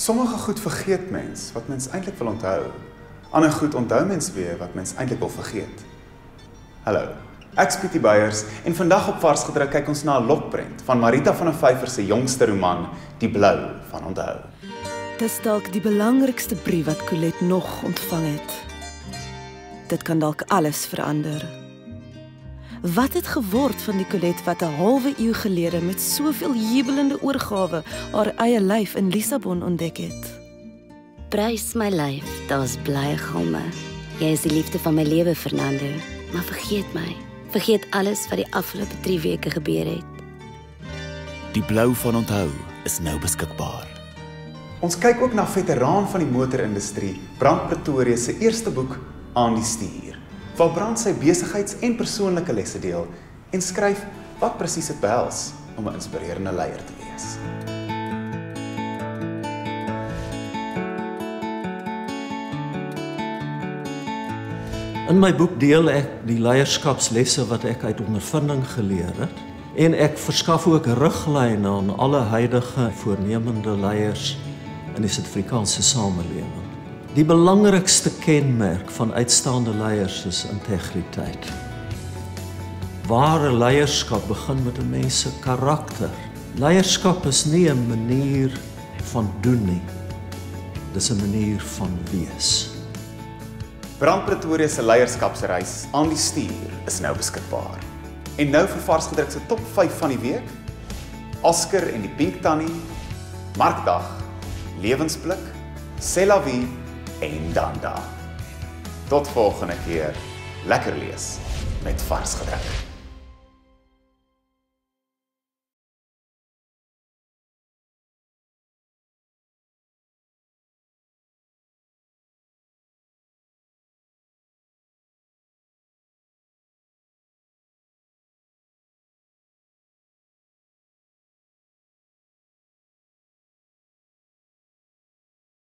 Sommige goed vergeet mens wat mens eintlik wil onthou. Ander goed onthou mens weer wat mens eintlik wil vergeet. Hallo, ek's Pietie Beyers en vandag op Vars Gedruk kyk ons na 'n lokprent van Marita van der Vyver se jongste roman, Die Blou van Onthou. Dis dalk die belangrikste brief wat Colette nog ontvang het. Dit kan dalk alles verander. Wat het geword van die Colette wat 'n halwe eeu gelede met soveel jubelende oorgawe haar eie lyf in Lissabon ontdek het? Prys my lyf, daar's blye galme. Jy is die liefde van my lewe, Fernando. Maar vergeet my. Vergeet alles wat die afgelope 3 weke gebeur het. Die Blou van Onthou is nou beskikbaar. Ons kyk ook na veteraan van die motorindustrie, Brand Pretoria se eerste boek, Aan die Stuur, waar Brand sy besigheids- en persoonlike lesse deel en skryf wat presies dit behels om 'n inspirerende leier te wees. In my boek deel ek die leierskapslesse wat ek uit ondervinding geleer het en ek verskaf ook riglyne aan alle huidige voornemende leiers in die Suid-Afrikaanse samelewing. Die belangrikste kenmerk van uitstaande leiers is integriteit. Ware leierskap begin met 'n mens se karakter. Leierskap is nie 'n manier van doen nie. Dis 'n manier van wees. Brand Pretoria se leierskapsreis Aan die Stuur is nou beskikbaar. En nou vir Vars Gedruk se top 5 van die week: Oscar en die Pink Tannie, Markdag, Lewensblik, C'est la vie en Danda. Tot volgende keer. Lekker lees met Vars Gedruk.